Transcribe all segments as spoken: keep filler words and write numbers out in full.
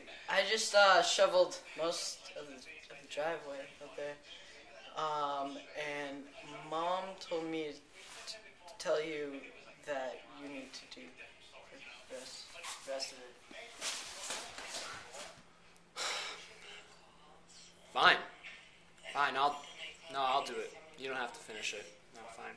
I just uh, shoveled most of the, of the driveway out there. Um, and Mom told me to tell you that you need to do the rest, the rest of it. Fine. Fine, I'll... No, I'll do it. You don't have to finish it. No, fine.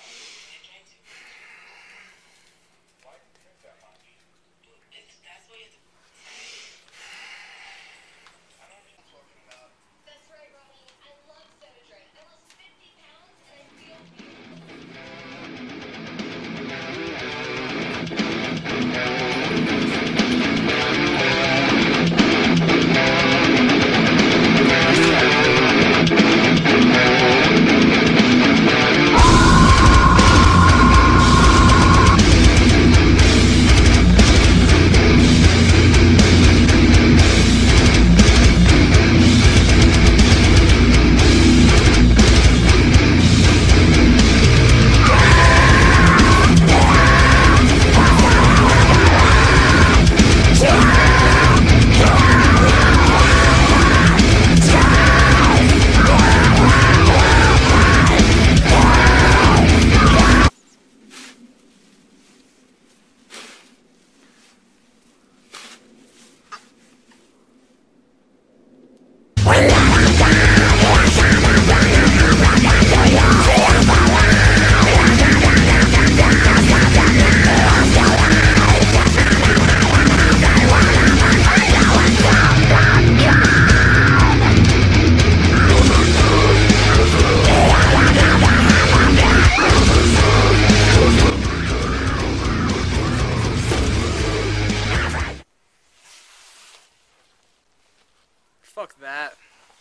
Fuck that.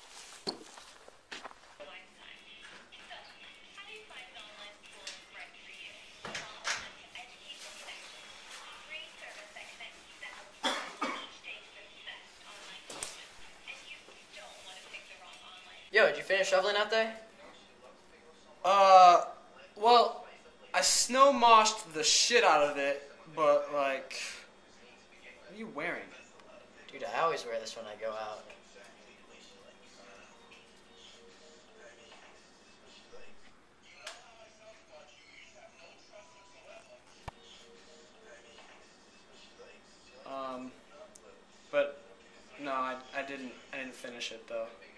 Yo, did you finish shoveling out there? Uh, well, I snow moshed the shit out of it, but like, what are you wearing? Dude, I always wear this when I go out. Um, but no, I, I didn't I didn't finish it though.